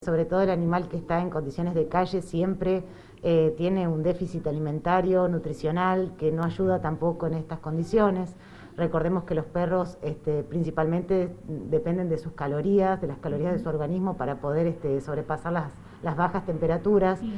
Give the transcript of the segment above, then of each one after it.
Sobre todo el animal que está en condiciones de calle siempre tiene un déficit alimentario, nutricional, que no ayuda tampoco en estas condiciones. Recordemos que los perros principalmente dependen de sus calorías, de las calorías de su organismo para poder sobrepasar las bajas temperaturas, Sí.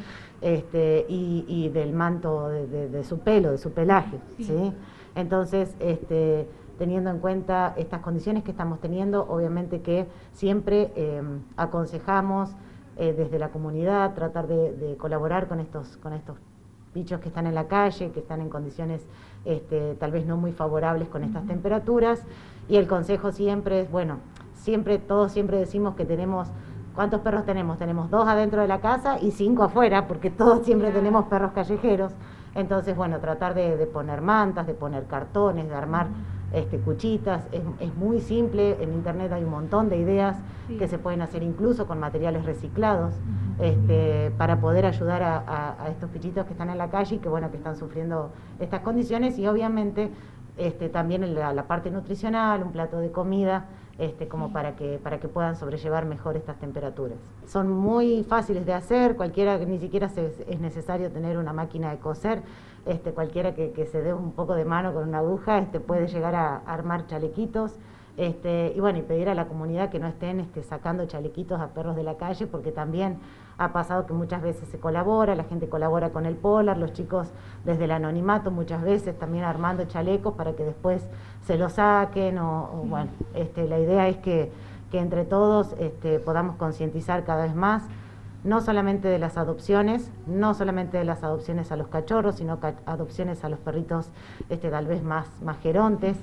y del manto de su pelo, de su pelaje, Sí. ¿sí? Entonces, teniendo en cuenta estas condiciones que estamos teniendo, obviamente que siempre aconsejamos desde la comunidad tratar de colaborar con estos bichos que están en la calle, que están en condiciones tal vez no muy favorables con estas temperaturas, y el consejo siempre es, bueno, todos siempre decimos que tenemos, ¿cuántos perros tenemos? Tenemos 2 adentro de la casa y 5 afuera, porque todos siempre tenemos perros callejeros. Entonces, bueno, tratar de poner mantas, de poner cartones, de armar cuchitas, es muy simple. En internet hay un montón de ideas que se pueden hacer incluso con materiales reciclados, para poder ayudar a estos pichitos que están en la calle y que, bueno, que están sufriendo estas condiciones, y obviamente también en la parte nutricional, un plato de comida, como para que puedan sobrellevar mejor estas temperaturas. Son muy fáciles de hacer, cualquiera, ni siquiera es necesario tener una máquina de coser, cualquiera que se dé un poco de mano con una aguja puede llegar a armar chalequitos, y bueno, y pedir a la comunidad que no estén sacando chalequitos a perros de la calle, porque también ha pasado que muchas veces se colabora, la gente colabora con el Polar, los chicos desde el anonimato muchas veces también armando chalecos para que después se los saquen, bueno, la idea es que entre todos podamos concientizar cada vez más, no solamente de las adopciones, no solamente de las adopciones a los cachorros, sino adopciones a los perritos tal vez más gerontes.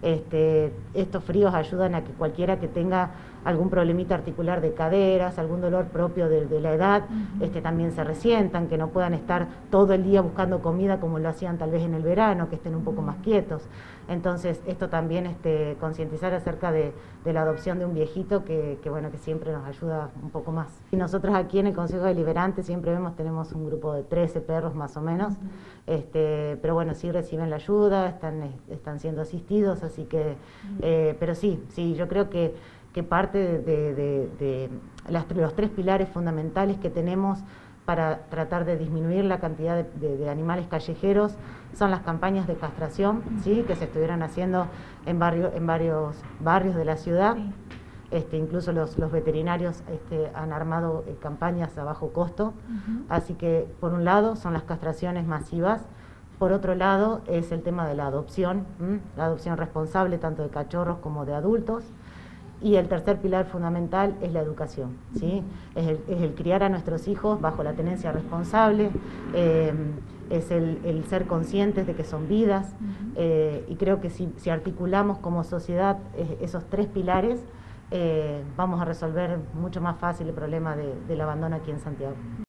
Estos fríos ayudan a que cualquiera que tenga algún problemita articular de caderas, algún dolor propio de la edad, también se resientan, que no puedan estar todo el día buscando comida como lo hacían tal vez en el verano, que estén un poco más quietos. Entonces, esto también concientizar acerca de la adopción de un viejito que bueno, que siempre nos ayuda un poco más. Y nosotros aquí en el Consejo Deliberante siempre tenemos un grupo de 13 perros más o menos, pero bueno, sí reciben la ayuda, están siendo asistidos, así que, pero sí, yo creo que parte de los 3 pilares fundamentales que tenemos para tratar de disminuir la cantidad de animales callejeros son las campañas de castración, ¿sí?, que se estuvieron haciendo en varios barrios de la ciudad. Incluso los veterinarios han armado campañas a bajo costo. Así que, por un lado, son las castraciones masivas. Por otro lado, es el tema de la adopción responsable tanto de cachorros como de adultos. Y el tercer pilar fundamental es la educación, ¿sí? Es el criar a nuestros hijos bajo la tenencia responsable, es el ser conscientes de que son vidas, y creo que si articulamos como sociedad esos 3 pilares, vamos a resolver mucho más fácil el problema del abandono aquí en Santiago.